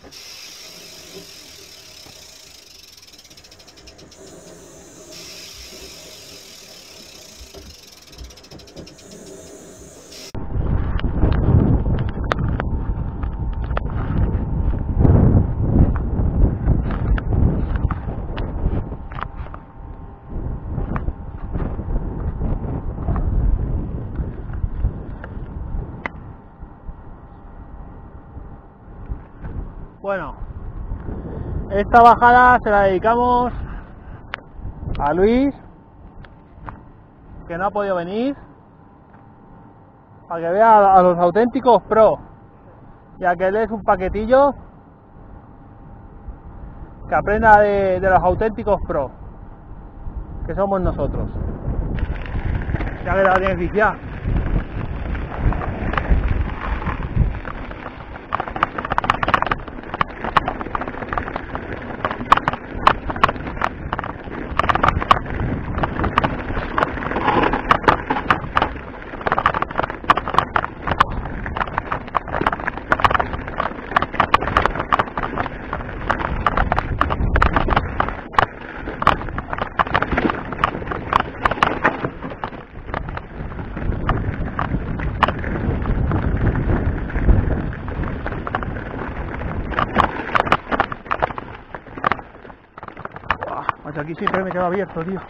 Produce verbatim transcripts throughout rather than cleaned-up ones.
Bueno, esta bajada se la dedicamos a Luis, que no ha podido venir, para que vea a los auténticos pro, ya que él es un paquetillo, que aprenda de, de los auténticos pro, que somos nosotros, ya que la tienes viciada. Aquí siempre me queda abierto, tío.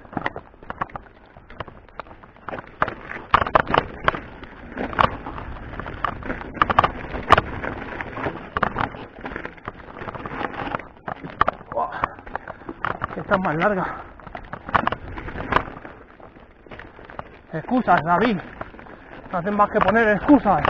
Oh, esta es más larga. Excusas, David. No hacen más que poner excusas.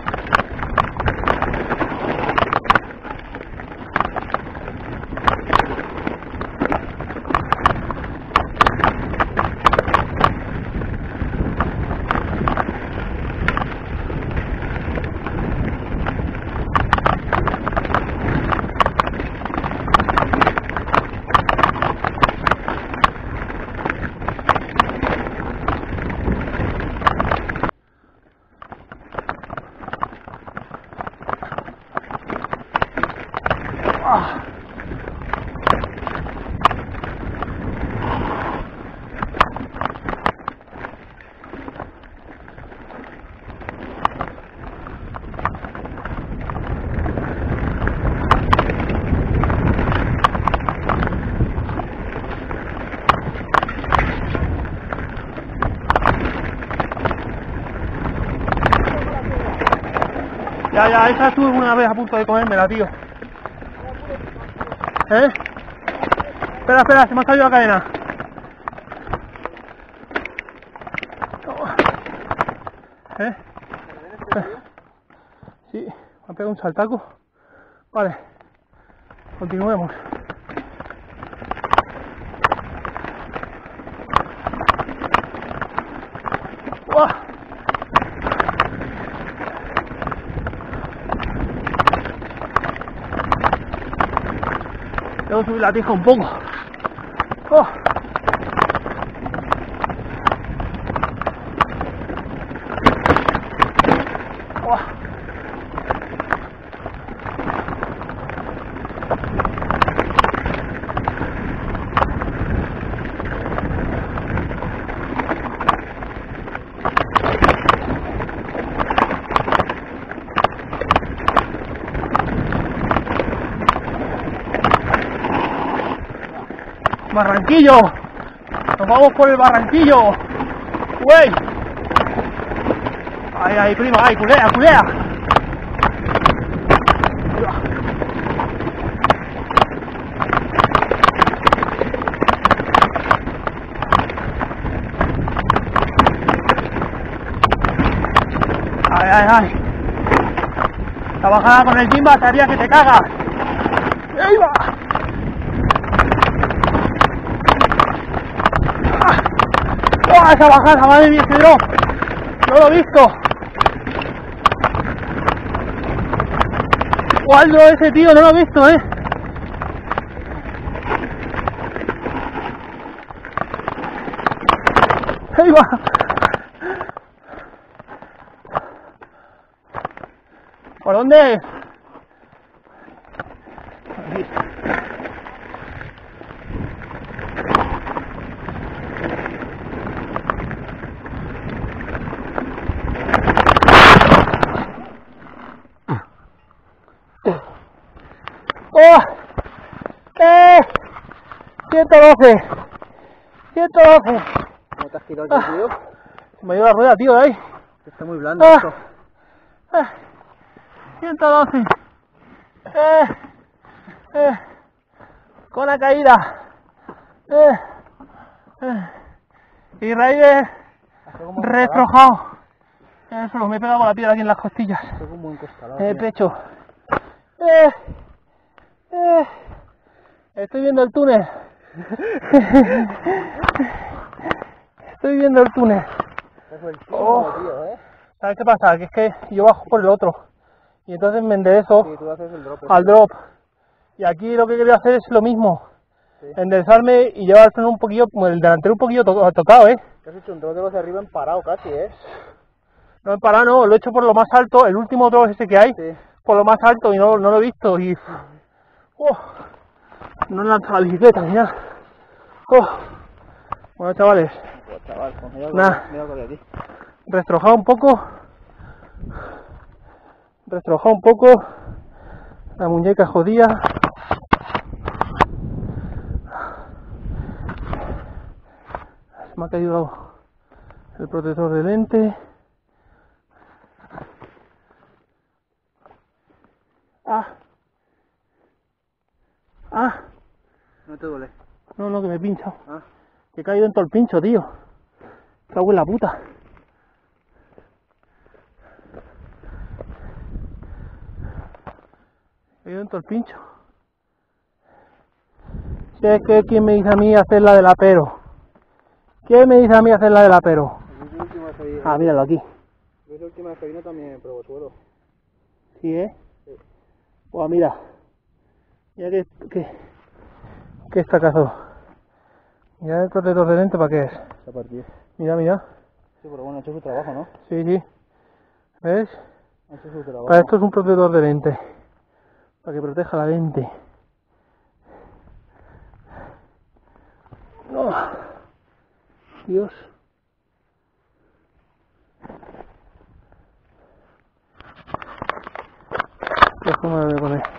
Ah. Ya, ya, esa estuve una vez a punto de comérmela, tío. ¿Eh? Espera, espera, se me ha caído la cadena. ¿Eh? Sí, me ha pegado un saltaco. Vale, continuemos. ¡Uah! Tengo que subir la tija un poco. Oh. Oh. Barranquillo, nos vamos por el Barranquillo, güey. Ahí, ahí, primo, ahí, culea, culea. Ay, ay, ay. La bajada con el Jimba sería que te cagas. ¡Ahí va! ¡Oh, esa bajada, madre mía, ese drop! ¡No lo he visto! ¿Cuál drop ese, tío? No lo he visto, eh. ¡Ahí va! ¿Por dónde? ciento doce. ciento doce. ¿Cómo te has girado el tío? Se me ha ido la rueda, tío, de ahí. Está muy blando Ah. esto. Ah. ciento doce. Eh. Eh. Con la caída. Eh. Eh. Y raíces retrojado. Eso, me he pegado con la piedra aquí en las costillas. Esto como un costalado. En el pecho. Eh. Eh. Estoy viendo el túnel. Estoy viendo el túnel. Oh. Tío, ¿eh? ¿Sabes qué pasa? Que es que yo bajo por el otro. Y entonces me enderezo Sí, tú haces el drop. al drop. Y aquí lo que quería hacer es lo mismo. Sí. Enderezarme y llevar el freno un poquillo, el delantero un poquillo to tocado, ¿eh? Te has hecho un drop de los de arriba en parado casi, ¿eh? No he parado, no, lo he hecho por lo más alto, el último drop ese que hay, Sí. por lo más alto y no, no lo he visto y... Oh, no he lanzado la bicicleta ni nada. Oh. Bueno, chavales, Pues chaval, pues mira, Nah. mira lo que hay aquí. restrojado un poco, restrojado un poco, la muñeca jodida. Se me ha caído el protector de lente. Ah. Ah. No te duele. No, no, que me he pinchado. Ah. Que he caído en todo el pincho, tío. Cago en la puta. He caído en todo el pincho. Si es que ¿quién me dice a mí hacer la del apero? ¿Quién me dice a mí hacer la del apero? Es la última vez que vine. Ah, míralo aquí. Es la última vez que vine también probó suelo. Sí, ¿eh? Sí. Pues mira. Mira que... que... que estacazo. Mira el protector de lente, ¿para qué es? Se ha partido. Mira, mira. Sí, pero bueno, ha hecho su trabajo, ¿no? Sí, sí. ¿Ves? Ha hecho su trabajo. Para esto es un protector de lente. Para que proteja la lente. No. Dios. ¿Cómo me lo voy a poner?